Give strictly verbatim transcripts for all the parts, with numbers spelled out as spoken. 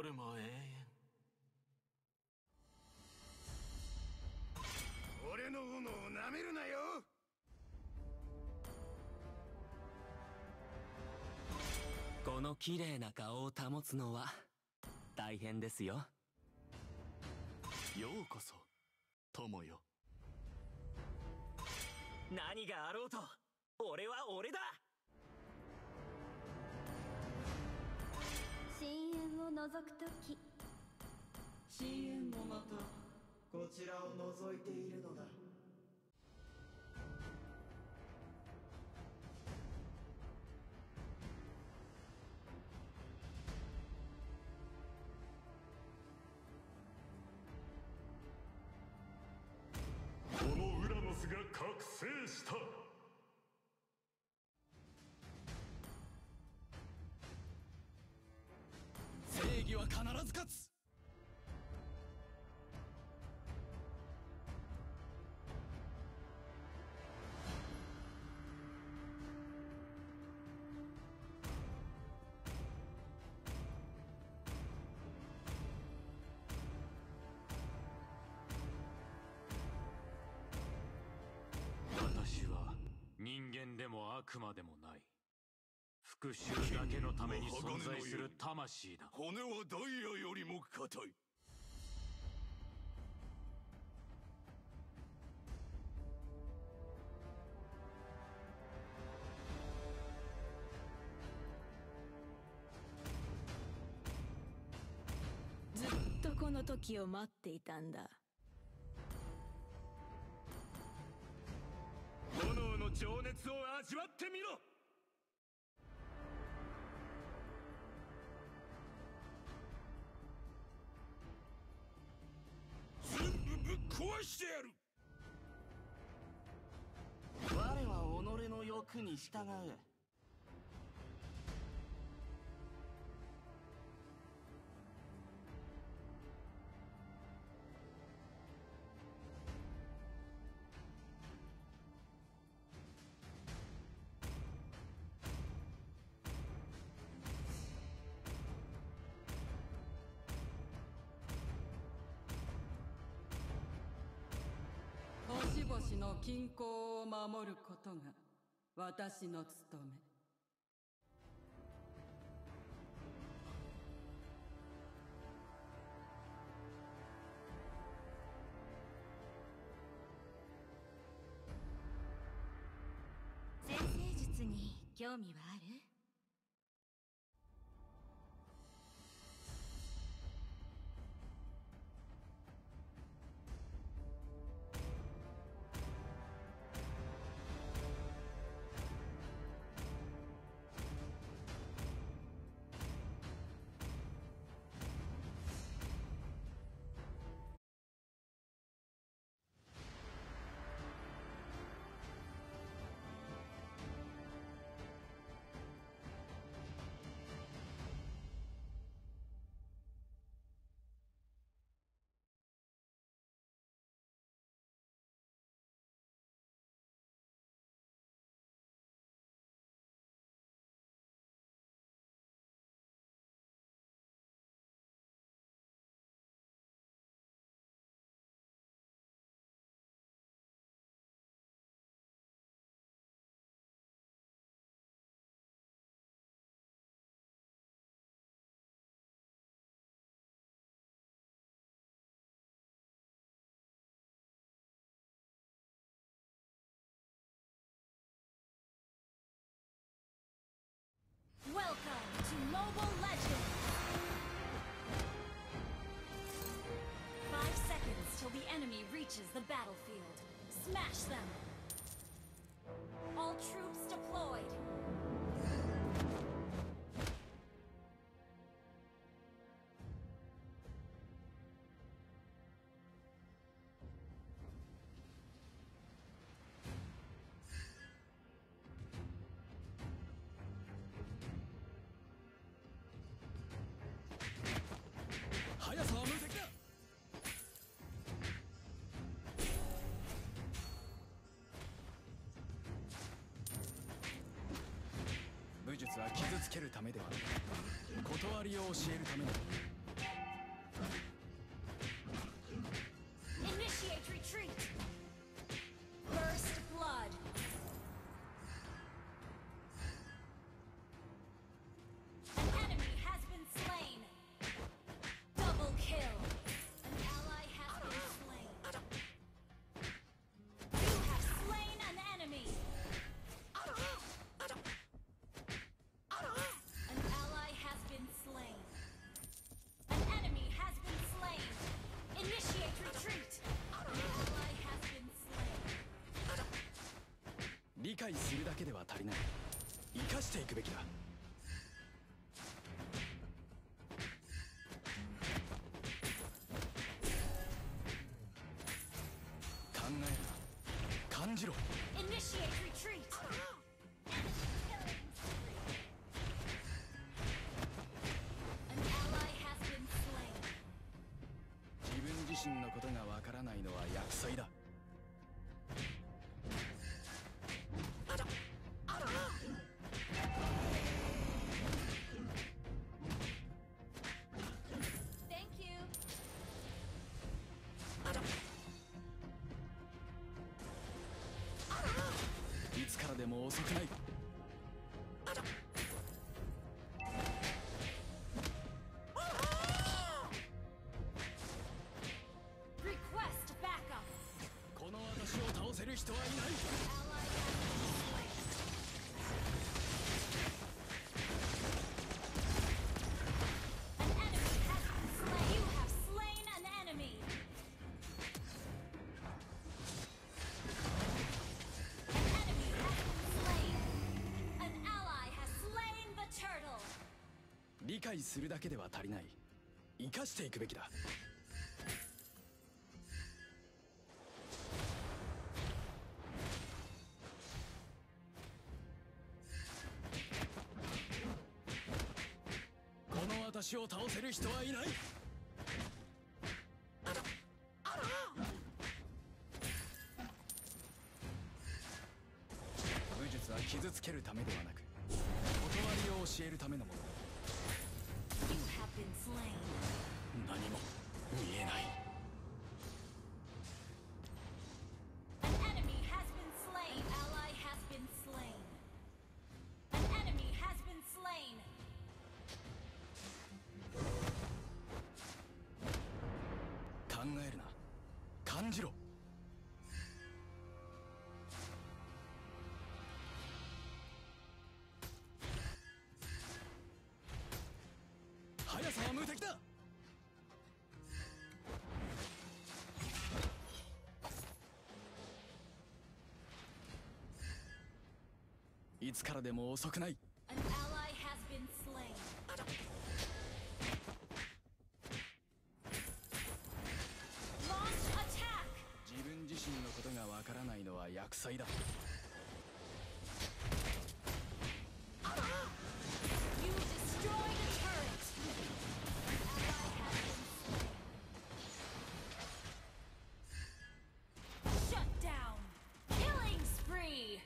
夜も永遠。 俺の斧をなめるなよ。 この綺麗な顔を保つのは大変ですよ。 ようこそ友よ。 何があろうと俺は俺だ。 深淵を覗くとき、 深淵もまたこちらを覗いているのだ。 このウラノスが覚醒した。 正義は必ず勝つ。 私は人間でも悪魔でもない。復讐だけのために存在する魂だ。 骨はダイヤよりも硬い。 ずっとこの時を待っていたんだ。 炎の情熱を味わってみろ。全部ぶっ壊してやる。 我は己の欲に従う。 星々の均衡を守ることが私の務め。 先生術に興味はある？ Welcome to Mobile Legends! Five seconds till the enemy reaches the battlefield. Smash them! All troops deployed! Bujutsuは傷つけるためではない。断りを教えるためだ。 解するだけでは足りない。生かしていくべきだ。考えるな、感じろ。 Initiate retreat. An ally has been slain. 自分自身のことがわからないのは厄災だ。 Thank you. いつからでも遅くない。 Request backup. この私を倒せる人はいない。 Ally has been slain. An enemy has been slain. You have slain an enemy. An enemy has been slain. An ally has slain the turtle. 理解するだけでは足りない。生かしていくべきだ。 この私を倒せる人はいない。武術は傷つけるためではなく、断りを教えるためのもの。 You have been slain. 何も見えない。 An enemy has been slain. Ally has been slain. An enemy has been slain. 考えるな、感じろ。速さは無敵だ。いつからでも遅くない。 An ally has been slain. Launch attack. 自分自身のことがわからないのは厄災だ。 You destroyed a turret. An ally has been slain. Shut down. Killing spree.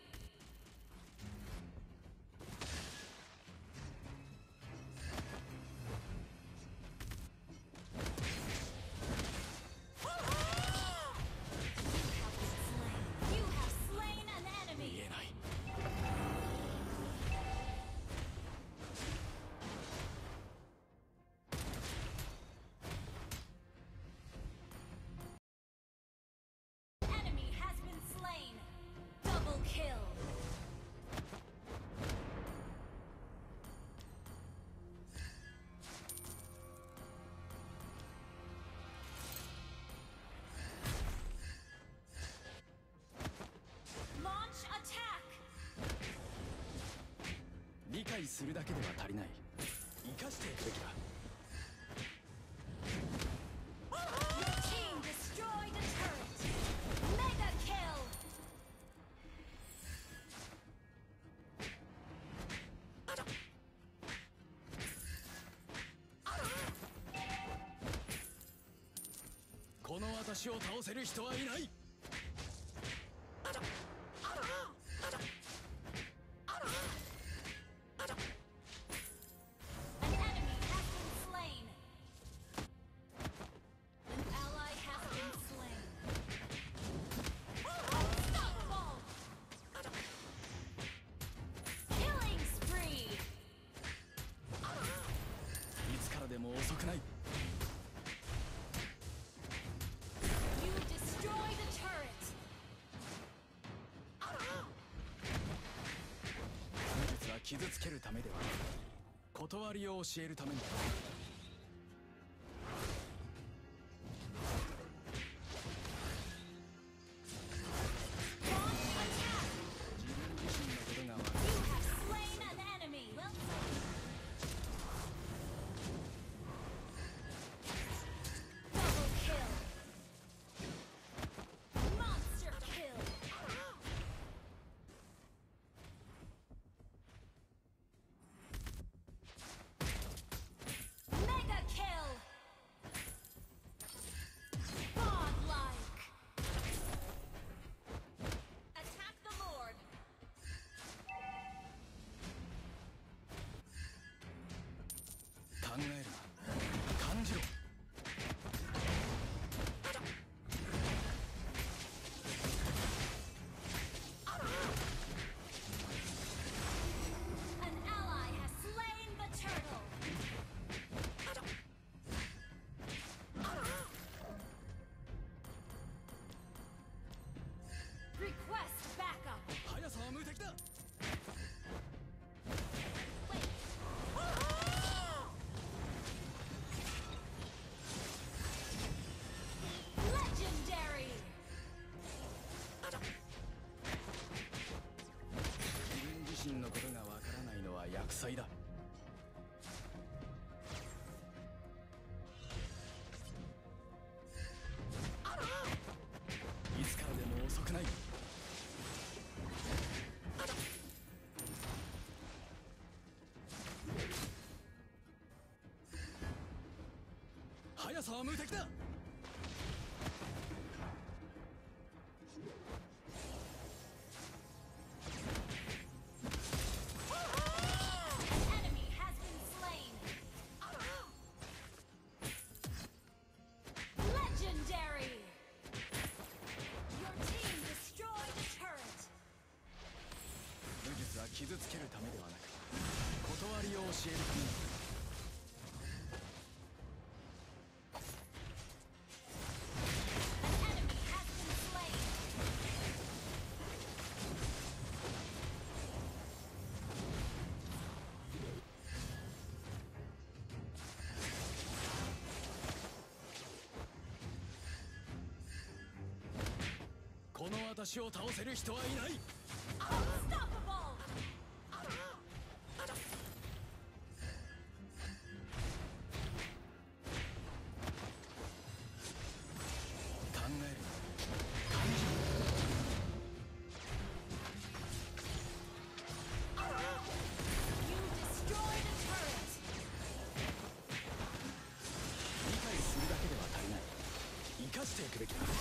You have slain an 見 enemy. えない。 Enemy has been slain. Double kill. Launch attack. 理解するだけでは足りない。生かしていくべきだ。 Your team destroyed a turret. Mega kill. この私を倒せる人はいない。 An enemy has been slain. An ally has been slain. Unstoppable. Killing spree. いつからでも遅くない。 You destroyed a turret. 武術は傷つけるためではなく、断りを教えるためにだ。 Launch attack. 自分自学祭だ。いつからでも遅くない。速さは無敵だ。傷つけるためではなく、断りを教えるために。この私を倒せる人はいない。生かしていくべきだ。